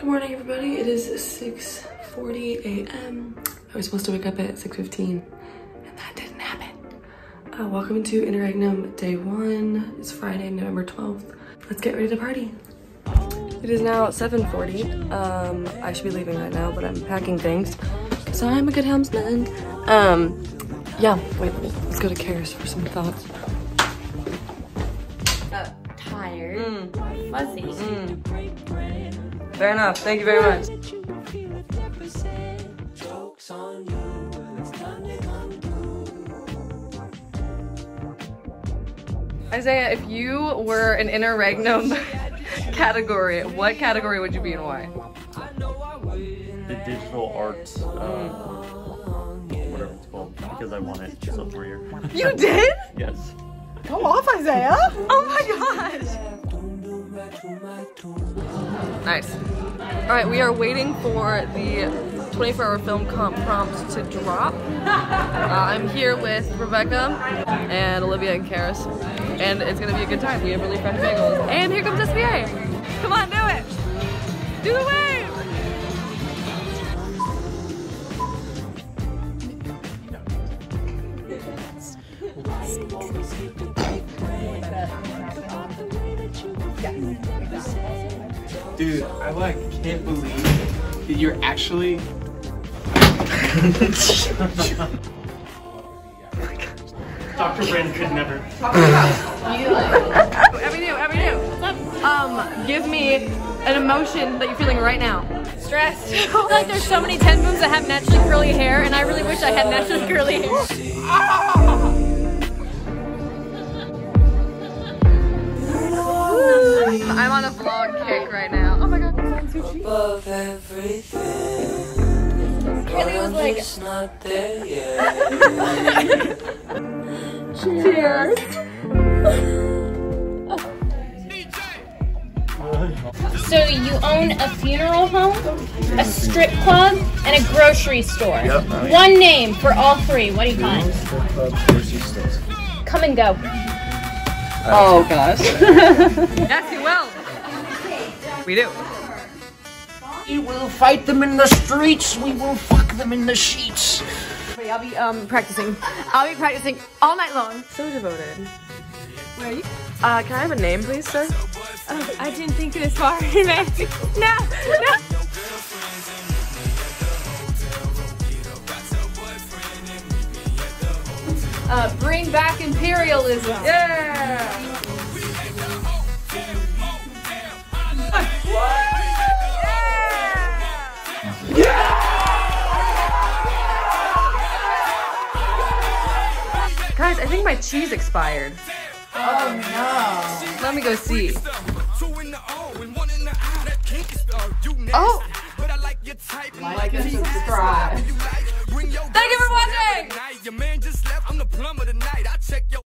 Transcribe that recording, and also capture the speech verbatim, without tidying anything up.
morning, everybody. It is six forty a m I was supposed to wake up at six fifteen, and that didn't happen. Uh, welcome to Interregnum Day One. It's Friday, November twelfth. Let's get ready to party. It is now seven forty. Um, I should be leaving right now, but I'm packing things, so I'm a good helmsman. Um, yeah. Wait, let's go to Karis for some thoughts. Uh, tired, Mm. fuzzy. Mm. Fair enough. Thank you very much. Isaiah, if you were an interregnum category, what category would you be and why? The digital arts, uh, whatever it's called, because I won it sophomore year. You did? Yes. Go off, Isaiah! Oh my gosh! Nice. All right, we are waiting for the twenty-four hour film comp prompts to drop. Uh, I'm here with Rebecca and Olivia and Karis, and it's gonna be a good time. We have really fresh bagels. And here comes S B A. Come on, do it! Do the wave! Dude, I like can't believe that you're actually Doctor Brand could never. Every new, every new. Um, give me an emotion that you're feeling right now. Stressed. I feel like there's so many ten moons that have naturally curly hair, and I really wish I had naturally curly hair. I'm on a vlog kick right now. Oh my god. Above everything. Kaylee was like, Not there yet. Cheers. so you own a funeral home, a strip club, and a grocery store. Yep. One name for all three. What do you call it? Come and go. Oh gosh. Yes, you will. We do. We will fight them in the streets. We will fuck them in the sheets. Wait, I'll be um practicing. I'll be practicing all night long. So devoted. Where are you? Uh, can I have a name, please, sir? Oh, I didn't think this far, man. No, no. Uh, bring back imperialism. Yeah. Guys, I think my cheese expired. Oh no. Let me go see. Oh! Like and subscribe. Thank you for watching!